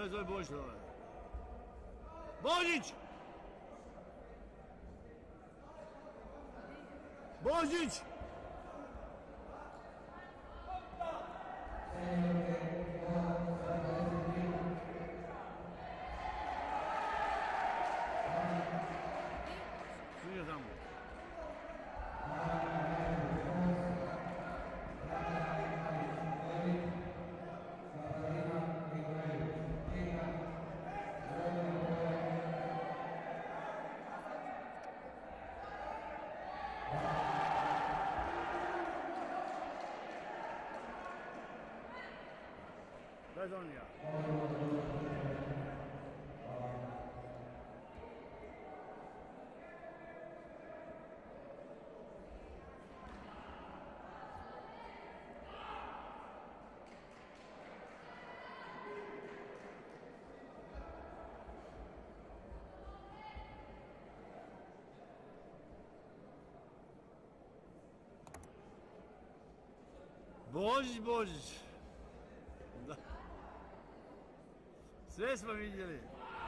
Daj zove Božić dole. Božić! Božić! Sviđa tamo. Daj Zonija. Božić, Božić. Da. Sve smo vidjeli.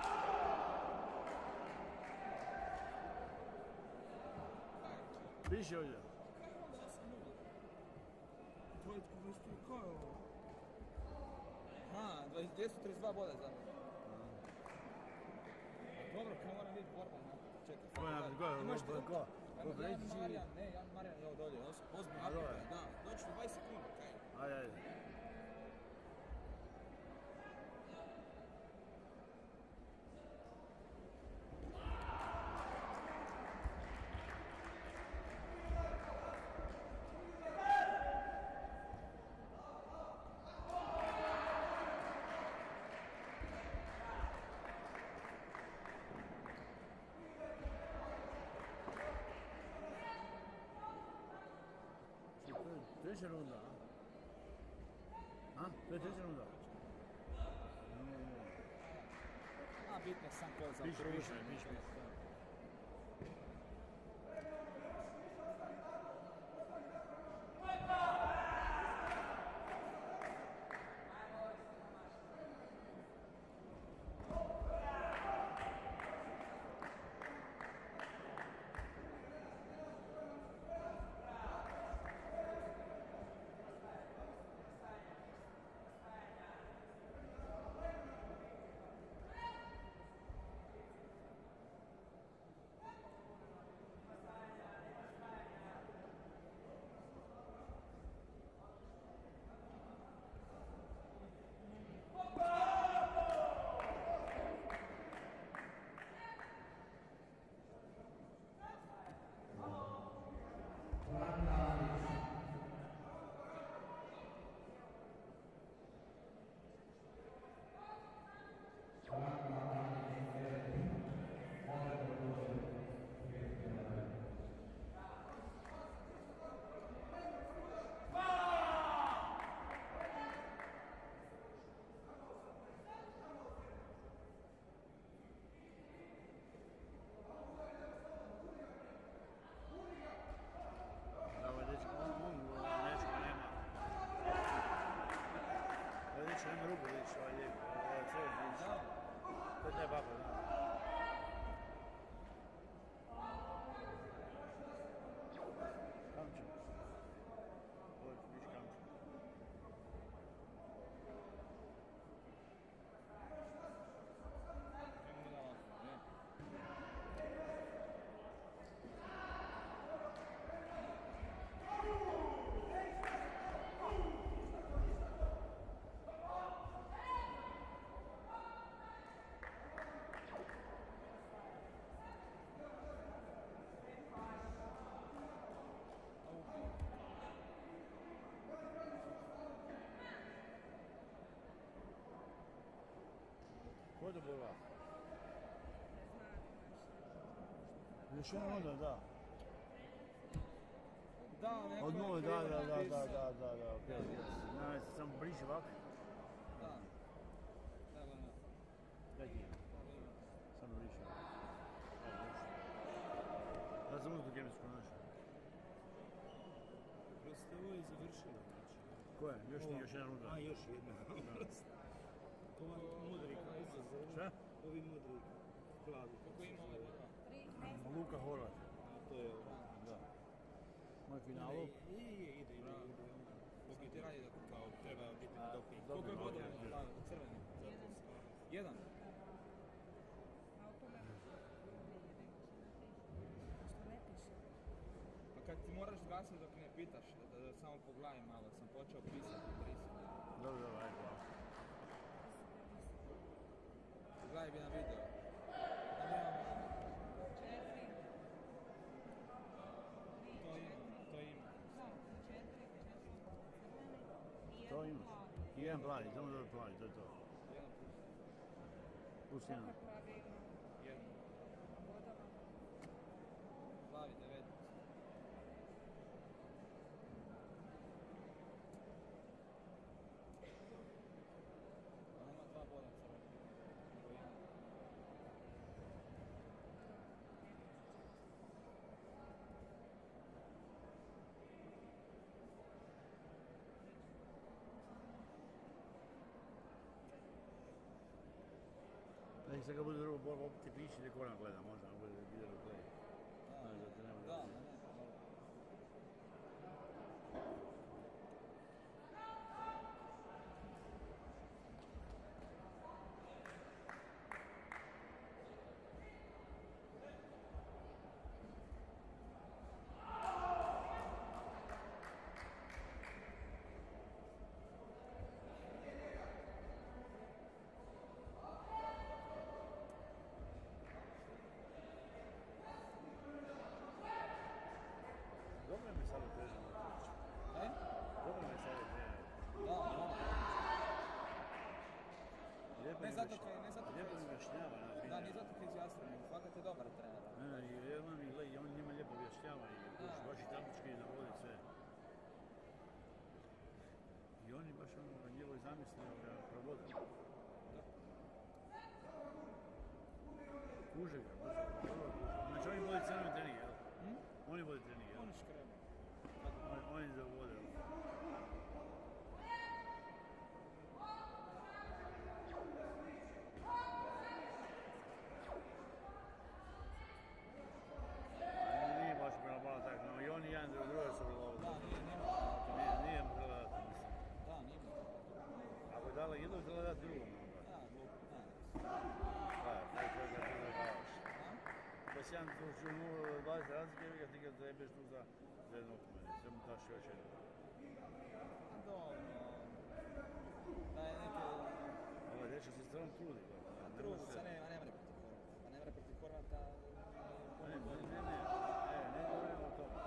Piše ovdje. Ko je ovo? Aha, 232 boda za mene. Dobro, kao moram vidjeti borba. Čekaj. Ko je napred, ko? Ko Brečić ili? Jan Marijan je ovo dolje. Ozbiljno napred, da. Doći 20 sekundi, kaj? Ajde. Treća runda, a? To je treća runda? A, bitno sam to za Piše. Ko je borba? Još jedna runda, da. Da, neko od nule, da, okej. Znači, samo briši ovako. Da. Daj ti. Samo briši. Da sam uzdu kemijsku našu. Prosto ovo je završilo, znači. Ko je? Još nije, još jedna runda. A, još jedna. Mudrik, Šta? ovi Mudrik, plavi. Koliko ima ove borba? Luka Horvat. To je ovo. Da. Moj finalu. Ide. Šta ti radi da Kao treba biti na doping. Koliko je Dobro, bodova dobro. plavi, crveni? Jedan. Pa kad ti moraš zgasiti dok ne pitaš, da samo pogledaj malo, sam počeo pisati, brisati. Dobro, ajde, hvala. Pogledaj bi na video. Da nemamo... To ima. To imaš. I jedan plavi, samo dobro plavi, to je to. Jedan Plus jedan. jedan. Plavi 19. On ima 2 boda crvena. Nego jedan. Znači sad kad bude drugo borba, opet ti piši da korak gleda, možda, ako bude video replay. Znaš da te ne bude. Da, ne, dobro. Dobro mi sad teže na treći. E? Dobro mi sad teže. Da. Lijepo Ne mi zato objašnjava. kaj, ne zato Lijepo kaj... mi objašnjava na Da, video. nije zato kaj izjasnio, nego fakat je dobar trener. Ne, jer on mi gleda, on njima lijepo objašnjava i baš i taktički navodi sve. I oni baš ono na njegovoj zamisli ga provode. Kuže ga, baš dobro kuže. Znači oni vode crveni trening, jel? Oni vode trening, jel? On škreba. Oni zavode. Nije baš prema malo tako, no i oni jedan drugo su vrlo Da, Nije mu treba dati, mislim. Da, nije mi. Ako je dala jednog, treba dati drugom. onda. Da, glupo, da. Da, taj čovjek da ti ne davaš. Da? Pa si jedan tu ću 0,20 razlike, vi ga ti kad zajebeš tu za jednu opomenu. Sve mu daš još jednu. A dobro. Da je neke... Ovaj dečko se stvarno trudi. Trudi se, ne mre protiv Horvata. Pa ne mre protiv Horvata... Ne govorimo o tome.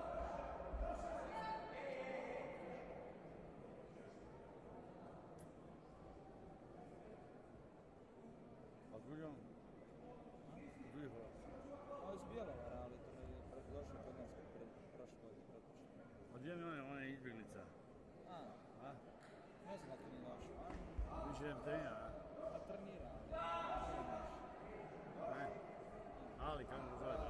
A drugi on? Drugi Hrvat. Ovo je iz Bjelovara, ali to je došao kod nas prošle godine, pretpošle. A gdje mi ona je izbjeglica? A, A? ne znam kako nije došao, a? Više ne trenira, Pa trenira, ali... a? Ne. Ali, kako ga zove?